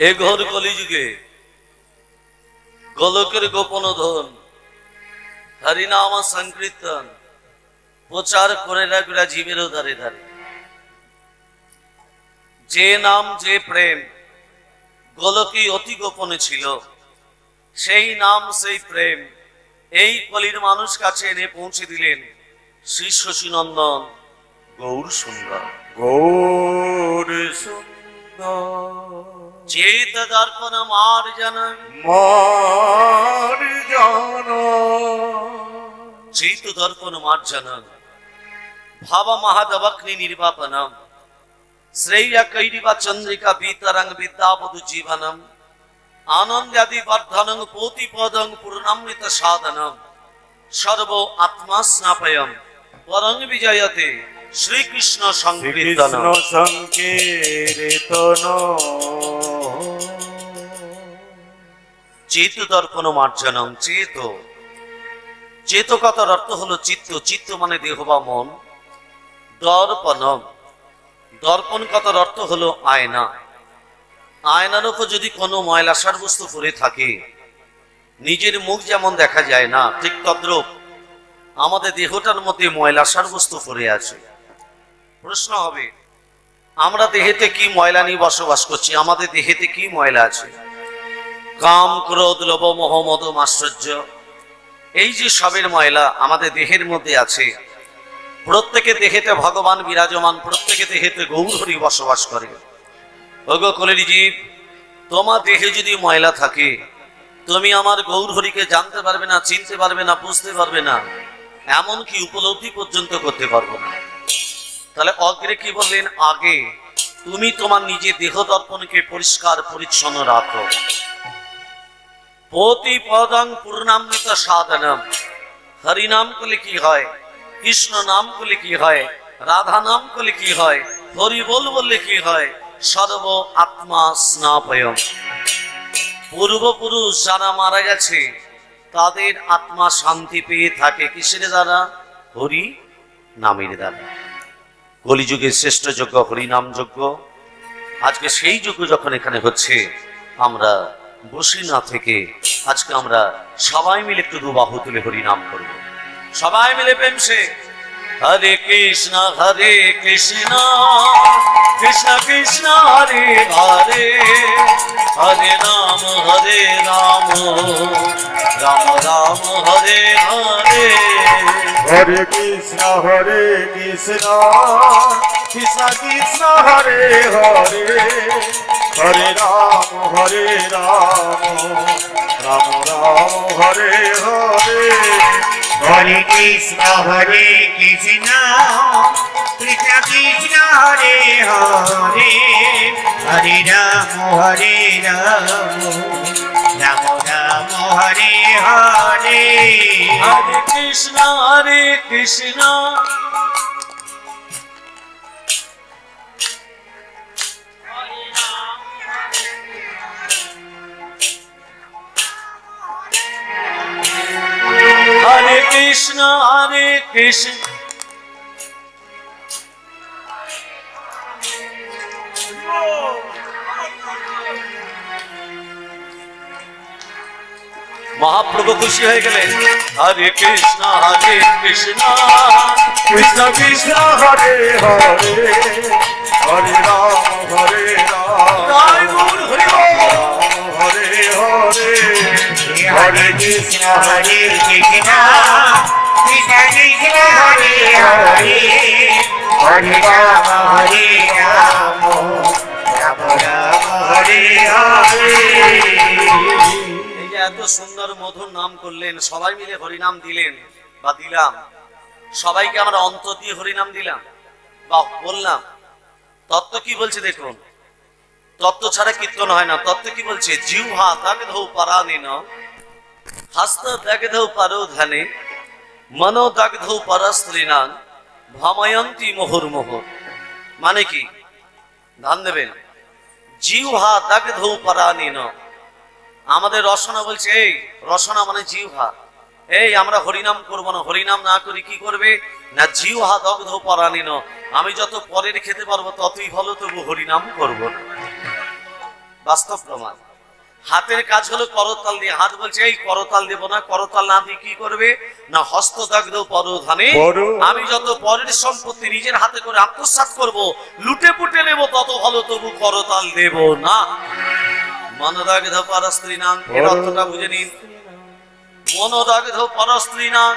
এ ঘোর কলিযুগে গোলকের গোপন ধন হরিনাম সংকীর্তন প্রচার করে রাখরা জীবের ধারে ধারে। যে নাম যে প্রেম গোলকে অতি গোপনে ছিল, সেই নাম সেই প্রেম এই কলির মানুষ কাছে এনে পৌঁছে দিলেন শ্রী শশীনন্দন গৌর সুন্দর। গৌর সুন্দর চেত দর্পণ মার জানা চেত দর্পণ মার জানা ভাবা মহাদবগ্নি নির্বাপনম শ্রেয়া কৈরিবা চন্দ্রিকা বিতরং বিদ্যাবধু জীবনম আনন্দাদি বর্ধনং পোতিপদং পূর্ণামৃত সাধনম সর্ব আত্মা স্নাপয়ম পরং বিজয়তে শ্রীকৃষ্ণ সংকীর্তন। চেত দর্পণ মার্জনম চেত চেত কথার অর্থ হলো চিত্ত, চিত্ত মানে দেহ বা মন। দর্পণম দর্পণ কথার অর্থ হলো আয়না। আয়নার উপর যদি কোনো ময়লা সারবস্তু পড়ে থাকে, নিজের মুখ যেমন দেখা যায় না, ঠিক তদ্রূপ আমাদের দেহটার মধ্যে ময়লা সারবস্তু পড়ে আছে। প্রশ্ন হবে, আমরা দেহেতে কি ময়লা নিয়ে বসবাস করছি? আমাদের দেহেতে কি ময়লা আছে? কাম, ক্রোধ, লোভ, মোহ, মদ, মাশ্চর্য, এই যে সবের ময়লা আমাদের দেহের মধ্যে আছে। প্রত্যেকে দেহেতে ভগবান বিরাজমান, প্রত্যেকে দেহেতে গৌর হরি বসবাস করে। ওগো কলির জীব, তোমার দেহে যদি ময়লা থাকে, তুমি আমার গৌর হরিকে জানতে পারবে না, চিনতে পারবে না, বুঝতে পারবে না, এমনকি উপলব্ধি পর্যন্ত করতে পারবো না। তাহলে অগ্রে কি বললেন? আগে তুমি তোমার নিজের দেহ দর্পণকে পরিষ্কার পরিচ্ছন্ন রাখো। প্রতিপদং পূর্ণামৃত সাধনম, হরি নাম করলে কি হয়, কৃষ্ণ নাম করলে কি হয়, রাধা নাম করলে কি হয়, হরি বললে কি হয়, সর্ব আত্মা স্নাপয়ম। পূর্বপুরুষ যারা মারা গেছে তাদের আত্মা শান্তি পেয়ে থাকে কিসের দ্বারা? হরি নামের দ্বারা। কলিযুগের শ্রেষ্ঠ যজ্ঞ হরিনাম যজ্ঞ। আজকে সেই যজ্ঞ যখন এখানে হচ্ছে, আমরা বসে না থেকে আজকে আমরা সবাই মিলে একটু দুবাহু তুলে হরিনাম করব, সবাই মিলে প্রেম সে হরে কৃষ্ণ কৃষ্ণ কৃষ্ণ হরে হরে, হরে রাম রাম রাম হরে হরে, হরে কৃষ্ণ কৃষ্ণ কৃষ্ণ হরে হরে, হরে রাম রাম রাম হরে হরে, হরে কৃষ্ণ কৃষ্ণ কৃষ্ণ হরে হরে, হরে রাম রাম রাম হরে হরে, হরে কৃষ্ণ কৃষ্ণ হরে কৃষ্ণ কৃষ্ণ মহাপ্রভু খুশি হয়ে গেলেন। হরে কৃষ্ণ কৃষ্ণ কৃষ্ণ কৃষ্ণ হরে হরে, হরে রাম জয় গৌর হরি বল। হরে হরে, হরে কৃষ্ণ কৃষ্ণ কৃষ্ণ হরে হরে, হরে রাম রাম রাম হরে হরে। এই যে এত সুন্দর মধুর নাম করলেন, সবাই মিলে হরিনাম দিলেন বা দিলাম, সবাইকে আমরা অন্তর দিয়ে হরিনাম দিলাম বা বললাম। তত্ত্ব কি বলছে দেখুন, তত্ত্ব ছাড়া কীর্তন হয় না। তত্ত্ব কি বলছে? জিহ্বা দাগধৌ পরানেন, হস্ত দাগধৌ পরোধানে, মনো দাগধৌ পরস্ত্রীণাং ভময়ন্তি মুহুর্মুহুঃ। মানে কি? ধ্যান দেবেন। জিহ্বা দাগধৌ পরানেন, আমাদের রসনা বলছে, এই রসনা মানে জিহ্বা, এই আমরা হরিনাম করবো না, হরিনাম না করি কি করবে না? জিহ্বা দগ্ধৌ পরানেন, আমি যত পরের খেতে পারবো ততই ভালো, তবু হরিনাম করবো না। বাস্তব প্রমাণ। হাতের কাজ হলো করতাল দিয়ে, হাত বলছে এই করতাল দেব না, করতাল না দিয়ে কি করবে না হস্তদগ্ধ পরধানে, আমি যত পরের সম্পত্তি নিজের হাতে করে আত্মসাৎ করব, লুটে পুটে নেব তত ভালো, তবু করতাল দেব না। মনোদগ্ধ পরস্ত্রী নাম, এর অর্থটা বুঝে নিন। মনোদগ্ধ পরস্ত্রী নাম,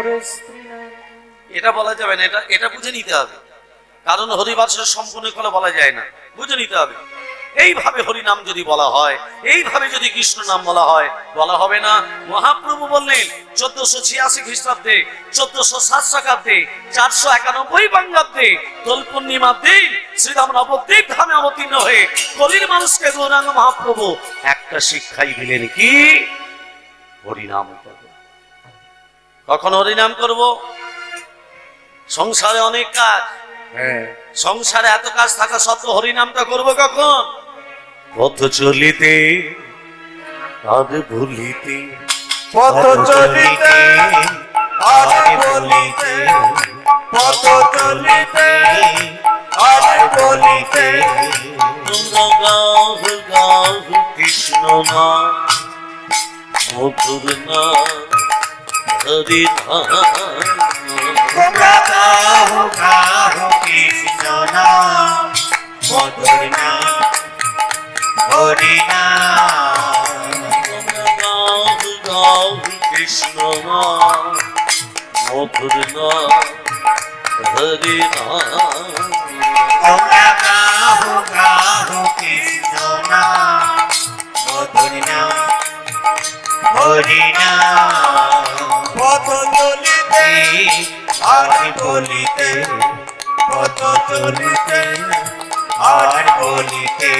এটা বলা যাবে না, এটা বুঝে নিতে হবে, কারণ হরিবাসর সম্পূর্ণ করে বলা যায় না, বুঝে নিতে হবে। এইভাবে হরি নাম যদি বলা হয়, এইভাবে যদি কৃষ্ণ নাম বলা হয়, বলা হবে না। মহাপ্রভু বললেন 1486 খ্রিস্টাব্দে, 1407 শকাব্দে, 491 বঙ্গাব্দে দোল পূর্ণিমার দিন শ্রীরাম নবদ্বীপ ধামে অবতীর্ণ হয়ে কলির মানুষকে গৌরাঙ্গ মহাপ্রভু একটা শিক্ষাই দিলেন, কি হরিনাম করব। কখন হরিনাম করব? সংসারে অনেক কাজ, সংসারে এত কাজ থাকা সত্ত্বেও হরিনামটা করবো কখন? পথ চলিতে আর ভুলিতে, পথ চলিতে আর বলিতে, পথ চলিতে আর বলিতে, তোমরা গাও গাও কৃষ্ণ নাম, মধুর নাম হরি নাম, তোমরা গাও গাও কৃষ্ণ নাম, মধুর নাম হরি নাম। তোমরা গাও গাও কৃষ্ণ নাম, মধুর নাম হরি নাম, তোমরা গাও গাও কৃষ্ণ নাম, মধুর নাম হরি নাম। পথ চলিতে আর বলিতে, পথ চলিতে আর বলিতে,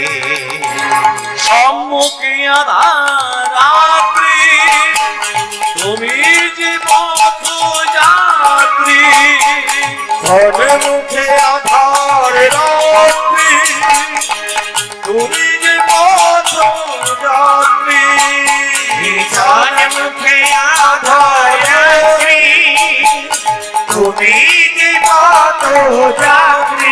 সম্মুখে আধার রাত্রি তুমি যে পথ যাত্রী, ঘরে মুখে আধার রাত্রি তুমি যে পথ যাত্রী, ভীষণ মুখে আধার রাত্রি তুমি যে পথ যাত্রী।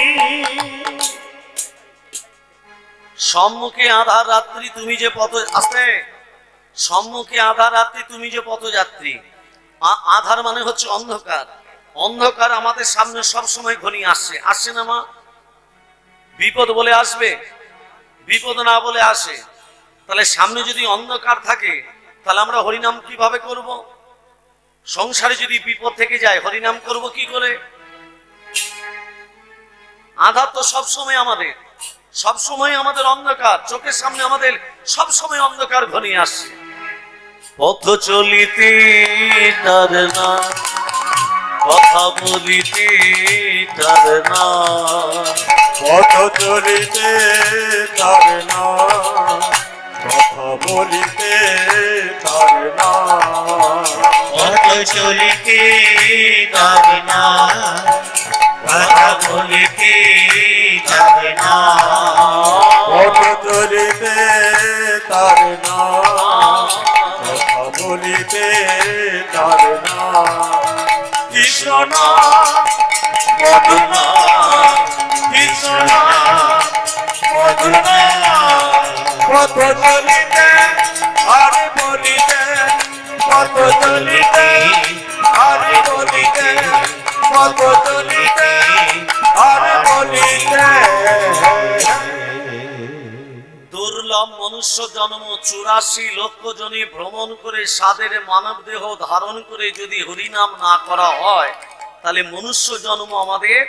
সম্মুখে আধার রাত্রি তুমি যে পথ, আসতে সম্মুখে আধার রাত্রি তুমি যে পথযাত্রী। আধার মানে হচ্ছে অন্ধকার, অন্ধকার আমাদের সামনে সব সময় ঘনিয়ে আসছে, আসছে না মা? বিপদ বলে আসবে, বিপদ না বলে আসে। তাহলে সামনে যদি অন্ধকার থাকে তাহলে আমরা হরিনাম কিভাবে করব? সংসারে যদি বিপদ থেকে যায় হরিনাম করব কি করে? আধার তো সব সময় আমাদের, সব সময় আমাদের অন্ধকার, চোখের সামনে আমাদের সব সময় অন্ধকার ঘনিয়ে আসছে। পথ চলিতে তার না, কথা বলিতে তার না, পথ চলিতে তার না, কথা বলিতে তার না, পথ চলিতে তার না, কথা বলিতে তার না, পথ চলিতে তার না, কথা বলিতে তার না। কৃষ্ণ নাম মধুর নাম, কৃষ্ণ নাম মধুর নাম, পথ চলিতে আর বলিতে, পথ চলিতে আর বলিতে, পথ চলিতে আর বলিতে। দুর্লভ মনুষ্য জন্ম 84 লক্ষ জনে ভ্রমণ করে সাদের মানব দেহ ধারণ করে যদি হরিনাম না করা হয় তাহলে মনুষ্য জন্ম আমাদের,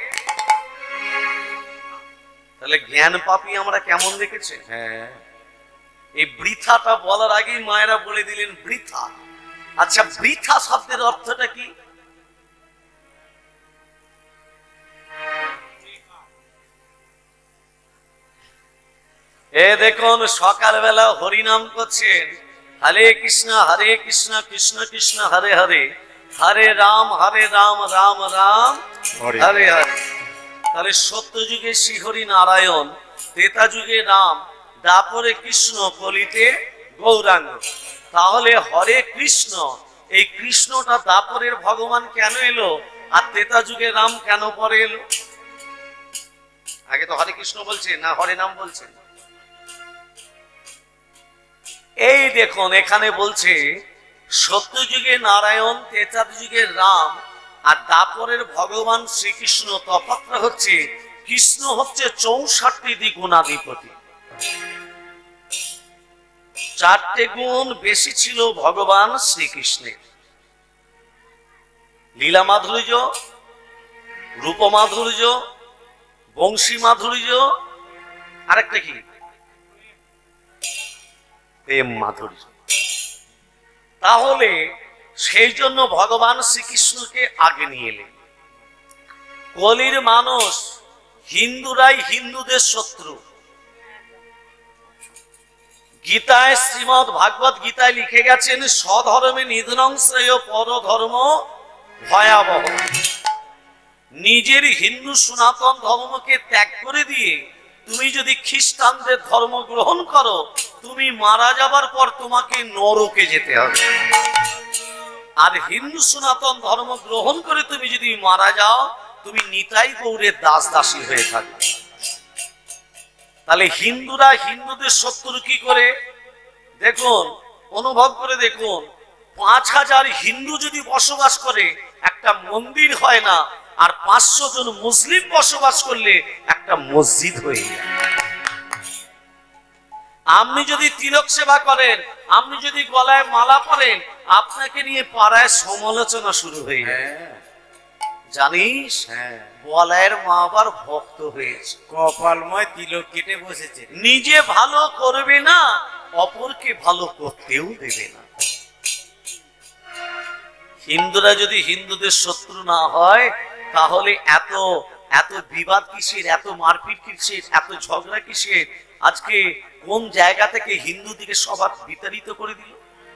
তাহলে জ্ঞান পাপী আমরা কেমন দেখেছে। হ্যাঁ, এই বৃথাটা বলার আগেই মায়েরা বলে দিলেন বৃথা। আচ্ছা, বৃথা শব্দের অর্থটা কি? এ দেখুন সকালবেলা হরিনাম করছেন, হরে কৃষ্ণ কৃষ্ণ কৃষ্ণ হরে হরে, হরে রাম রাম রাম হরে হরে। তাহলে সত্য যুগে শ্রীহরি নারায়ণ, ত্রেতা যুগে রাম, দাপরে কৃষ্ণ, কলিতে গৌরাঙ্গ। তাহলে হরে কৃষ্ণ, এই কৃষ্ণটা দাপরের ভগবান কেন এলো আর ত্রেতা যুগে রাম কেন পরে এলো? আগে তো হরে কৃষ্ণ বলছে না হরে নাম বলছেন? এই দেখুন এখানে বলছে সত্যযুগে নারায়ণ, ত্রেতা যুগে রাম, আর দাপরের ভগবান শ্রীকৃষ্ণ। তফাৎটা হচ্ছে কৃষ্ণ হচ্ছে 64টি গুণাধিপতি, 4টে গুণ বেশি ছিল ভগবান শ্রীকৃষ্ণের। লীলা মাধুর্য, রূপ মাধুর্য, বংশী মাধুর্য, আরেকটা কি প্রেম মাধুর্য। তাহলে সেই জন্য ভগবান শ্রীকৃষ্ণকে আগে নিয়ে এলেন। কলির মানুষ, হিন্দুরাই হিন্দুদের শত্রু। গীতায়, শ্রীমদ্ ভাগবত গীতায় লিখে গেছেন, স্বধর্মে নিধনং শ্রেয় পরধর্ম ভয়াবহ। নিজের হিন্দু সনাতন ধর্মকে ত্যাগ করে দিয়ে তুমি যদি খ্রিস্টানদের ধর্ম গ্রহণ করো, তুমি মারা যাবার পর তোমাকে নরকে যেতে হবে। আর হিন্দু সনাতন ধর্ম গ্রহণ করে তুমি যদি মারা যাও, তুমি নিতাই গৌরের দাস দাসী হয়ে থাকবে। তাহলে হিন্দুরা হিন্দুদের শত্রু কি করে? দেখুন, অনুভব করে দেখুন, 5000 হিন্দু যদি বসবাস করে একটা মন্দির হয় না, আর 500 জন মুসলিম বসবাস করলে একটা মসজিদ হয়ে যায়। আপনি যদি তিলক সেবা করেন, আপনি যদি গলায় মালা পরেন, আপনাকে নিয়ে পাড়ায় সমালোচনা শুরু হয়ে যায়। জানিস, বলায়ের মা আবার ভক্ত হয়েছে, কপালময় তিলক কেটে বসেছে। নিজে ভালো করবে না, অপরকে ভালো করতেও দেবে না। হিন্দুরা যদি হিন্দুদের শত্রু না হয়, তাহলে এত এত বিবাদ কিসের, এত মারপিট কিসের, এত ঝগড়া কিসের? আজকে কোন জায়গা থেকে হিন্দু দিকে সবার বিতাড়িত করে দিল,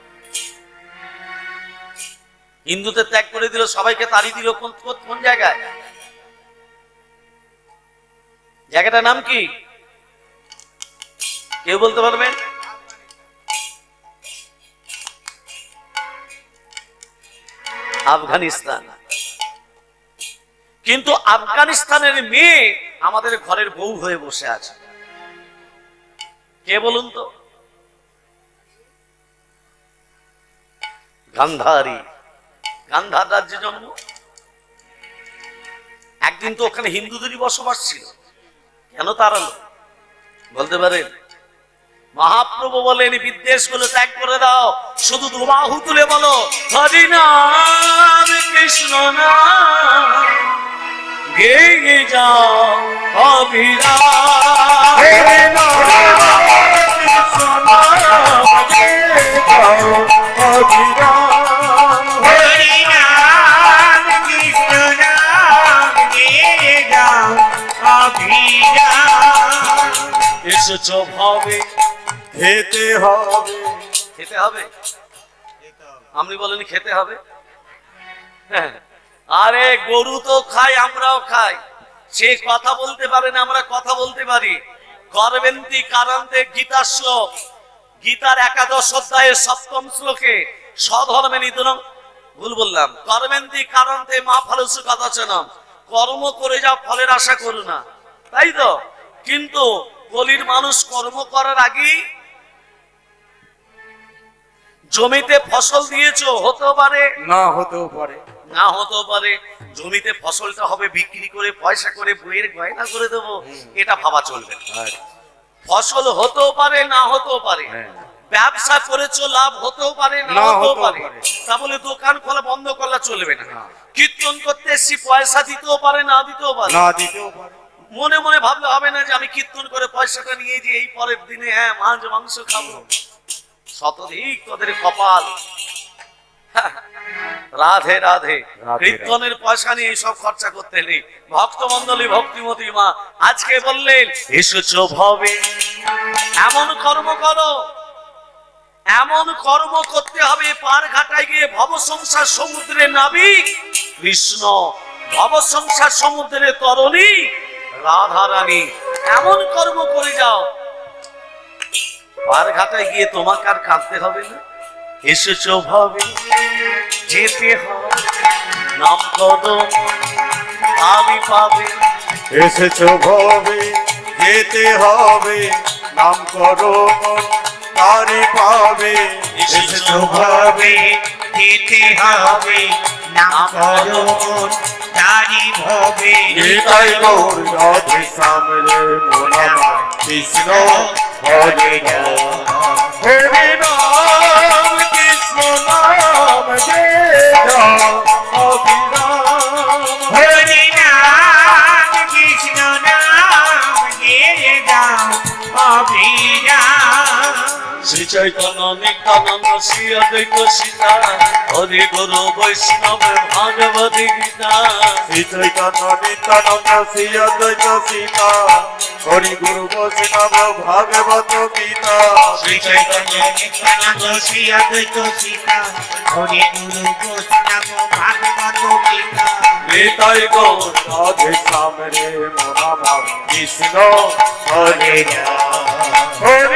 হিন্দুদের ত্যাগ করে দিল, সবাইকে তাড়িয়ে দিল। কোন জায়গায়? জায়গাটার নাম কি কেউ বলতে পারবেন? আফগানিস্তান। কিন্তু আফগানিস্তানের মেয়ে আমাদের ঘরের বউ হয়ে বসে আছে। কে বলুন তো? গান্ধারী, গান্ধার রাজ্যে জন্ম। একদিন তো ওখানে হিন্দুদেরই বসবাস ছিল, কেন তাড়ালো বলতে পারেন? মহাপ্রভু বলেন, বিদ্বেষ গুলো ত্যাগ করে দাও, শুধু দুবাহু তুলে বলো হরি নাম কৃষ্ণ নাম, গেয়ে যাও অবিরাম, হরি নাম কৃষ্ণ নাম, গেয়ে যাও অবিরাম, হরি নাম কৃষ্ণ নাম, গেয়ে যাও অবিরাম। এসেছো ভাবে খেতে হবে, খেতে হবে। আপনি বলেন খেতে হবে? হ্যাঁ, আরে গরু তো খাই, আমরাও খাই। সে কথা বলতে পারে না, আমরা কথা বলতে পারি। করবেন্তি কারান্তে গীতা শ্লোক, গীতার 11 অধ্যায়ের 7ম শ্লোকে, স্বধর্মে নিধনং, ভুল বললাম, করবেন্তি কারান্তে মা ফলস্য কদাচনম, কর্ম করে যাও, ফলের আশা করো না, তাই তো? কিন্তু কলির মানুষ কর্ম করার আগেই জমিতে ফসল দিয়েছো, হতেও পারে না হতেও পারে, না হতেও পারে। জমিতে ফসলটা হবে বিক্রি করে পয়সা করে বইয়ের গয়না করে দেবো, এটা ভাবা চলবে না। ফসল হতেও পারে, না হতেও পারে। ব্যবসা করেছো, লাভ হতেও পারে, না হতেও পারে। তা বলে দোকান খোলা বন্ধ করলে চলবে না। কীর্তন করতে এসছি, পয়সা দিতেও পারে, না দিতেও পারে। না দিতেও পারে। মনে মনে ভাবলে হবে না যে আমি কীর্তন করে পয়সাটা নিয়ে যে এই পরের দিনে হ্যাঁ মাছ মাংস খাবো। শতধিক তোদের কপাল। রাধে রাধে। কীর্তনের পয়সা নিয়ে এইসব খরচা করতে নেই। ভক্তমন্ডলী, ভক্তিমতী মা আজকে বললেন, এসেছো ভবে এমন কর্ম করো, এমন কর্ম করতে হবে, পার ঘাটায় গিয়ে ভব সংসার সমুদ্রে নাবিক কৃষ্ণ, ভব সংসার সমুদ্রে তরণী রাধা রানী, এমন কর্ম করে যাও, পার ঘাটায় গিয়ে তোমাকে আর কাঁদতে হবে না। এসেছো ভাবে যেতে হবে, নাম কদম আমি পাবে। এসেছো ভবে যেতে হবে, নাম করো তারি পাবে এসেছো ভাবে যেতে হবে নাম করো মন তারি ভবে নিতাই গৌর রাধে শ্যামরে মন আমার কৃষ্ণ হরে রাম হরে রাম কৃষ্ণ নাম যে রাম অভিরাম হরে নাম কৃষ্ণ নাম যে রাম অভিরাম শ্রী চৈতন্য নিত্যানন্দ শ্রী অদ্বৈত সীতা হরি গুরু বৈষ্ণব ভাগবতী গীতা শ্রী চৈতন্য নিত্যানন্দ শ্রী অদ্বৈত সীতা হরি গুরু বৈষ্ণব ভাগবত গীতা শ্রী চৈতন্য নিত্যানন্দ শ্রী অদ্বৈত সীতা হরি গুরু বৈষ্ণব ভাগবত গীতা নিতাই গৌর রাধে শ্যামরে মন আমার কৃষ্ণ হরে রাম হরে